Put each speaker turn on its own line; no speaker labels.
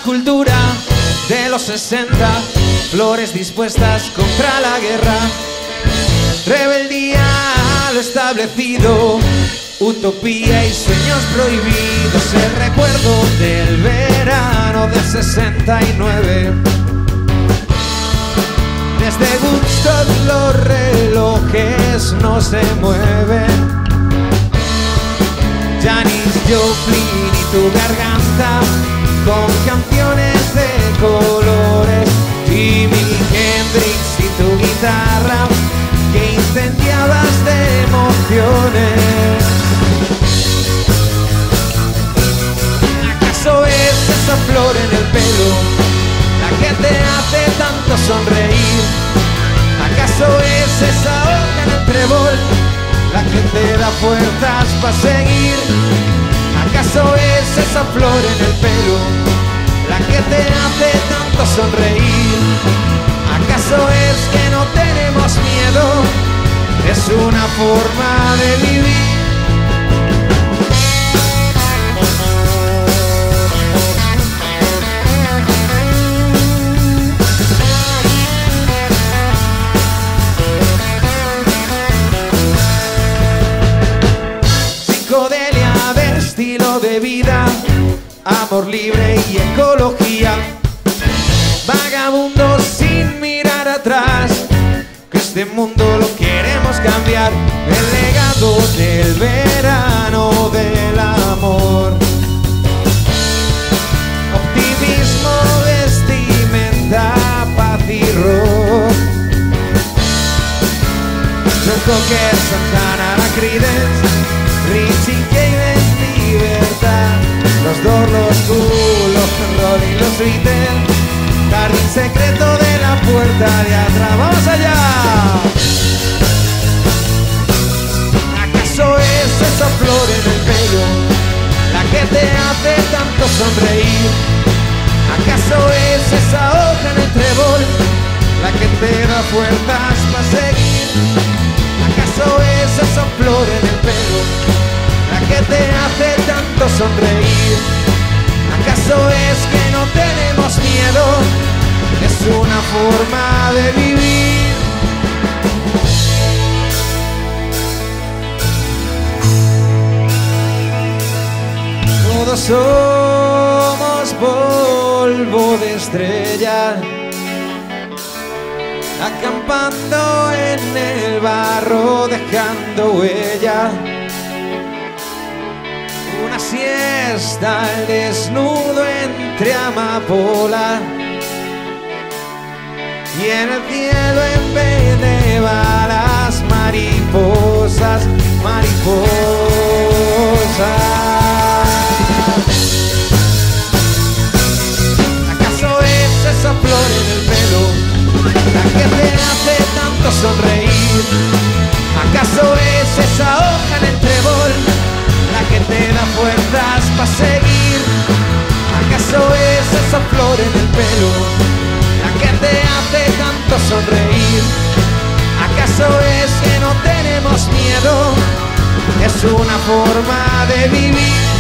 cultura de los 60, flores dispuestas contra la guerra, rebeldía a lo establecido, utopía y sueños prohibidos, el recuerdo del verano del 69. Desde Woodstock los relojes no se mueven. Janis Joplin y tu garganta con canciones de colores, Jimi Hendrix y tu guitarra que incendiabas de emociones. ¿Acaso es esa flor en el pelo la que te hace tanto sonreír? ¿Acaso es esa hoja en el trébol la que te da fuerzas para seguir? ¿Acaso es esa flor en el pelo la que te hace tanto sonreír? ¿Acaso es que no tenemos miedo? Es una forma de vivir. Estilo de vida, amor libre y ecología, vagabundos sin mirar atrás, que este mundo lo queremos cambiar, el legado del verano del amor, optimismo, vestimenta, paz y rock, John Cocker, Santana, la Creedence, Richie Caven, libertad, los Doors, los Cool, los roll y los Beatles, jardín secreto de la puerta de atrás. ¡Vamos allá! ¿Acaso es esa flor en el pelo la que te hace tanto sonreír? ¿Acaso es esa hoja en el trébol la que te da fuerzas para seguir? ¿Acaso es esa flor en el pelo la que te hace tanto sonreír? ¿Acaso es que no tenemos miedo? Es una forma de vivir. Todos somos polvo de estrella, acampando en el barro, dejando huella. Una siesta al desnudo entre amapolas, y en el cielo en vez de balas mariposas, mariposas. ¿Acaso es esa flor en el pelo la que te hace tanto sonreír? ¿Acaso es esa hoja en el trébol la que te da fuerzas para seguir? ¿Acaso es esa flor en el pelo la que te hace tanto sonreír? ¿Acaso es que no tenemos miedo? Es una forma de vivir.